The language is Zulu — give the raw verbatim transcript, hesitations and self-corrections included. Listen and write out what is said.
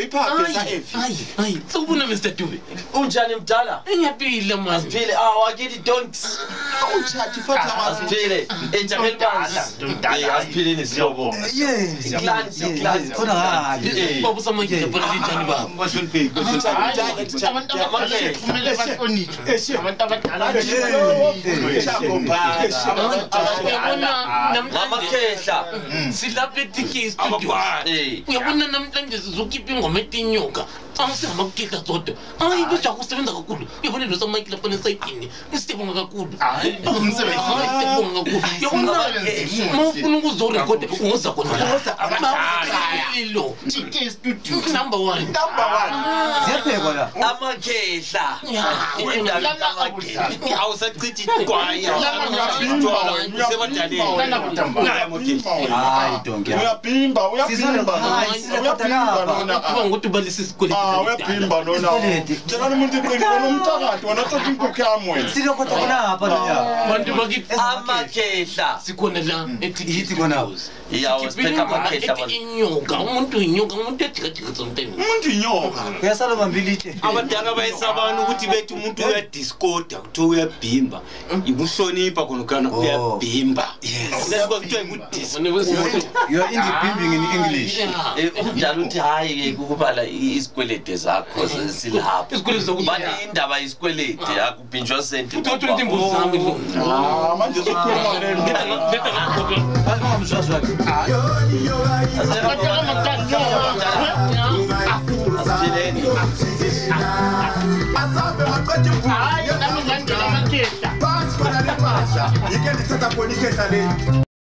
iphaphe sa F. Hayi, hayi, sokubona Mister Dube. Unjani mdala? Engiyaphila mazi. Phile, ah wakithi donks. Uchathi fatha Asiphile. Enjabeni banzi. Eh, asiphileni siyobonga. Yes. Clans, clans. Khona hayi. Baba samangile phela litshani baba. Ngohlonipheki. Abantu abadala kumele bahlonishwe. Abantu abadala Uyabona Namakhehla. silapha eTK studio. Uyabona namhlanje sizokhipha ingoma etinyoka. Angisemakhehla zodwa. Hayi kuja kusebenza kakhulu. Uyabona lo samayiki lapha nesayidini. Isibonga kakhulu. hayi umsebenzi Sibonga kakhulu. Uyabona mawufuna ukuzorecord ungoza khona. Lo T K studio number one. Number one. Ziyaphekwa la. Amakhehla. Awusachithi igwaya. Hayi donke. Uyabhimba, uyabhimba. Uyabhimba nona. Kuba ngokuthi balise isikweleti. Ah, uyabhimba nona. Njalo umuntu iqinile nomthakathi wona totha inkukhu yami wena. Silokho khona hapa lo. Bantu bakithi Amakhehla. sikhona la eTK Yithi khona. Iyawo siphethe amakhehla abantu. inyoka umuntu inyoka umuntu ejikajika somteni. Umuntu inyoka. Uyasala bambilite. Abadala bayesabana ukuthi bethi umuntu uyadiscoda kuthiwa uyabhimba ikuhlonipha khona kana uyabhimba lesiko kuthiwa ikudisco You are in the bimbing in English. Eh umdala uthi hayi ke ukubala isikwelede zakho silapha. Isikweleti zokuthi Manje indaba isikwelede akubhinjwa senti. uthatha into imbuzi zami lo. Ah, manje sokhuluma lento. Ngeta ngakho. Balima mshwazi wakhe. Asiphileni. Asabe maqedwe hayi nami ngandela amakhehla Basi khona le pasha. Yike ndithatha khona ikhehla le.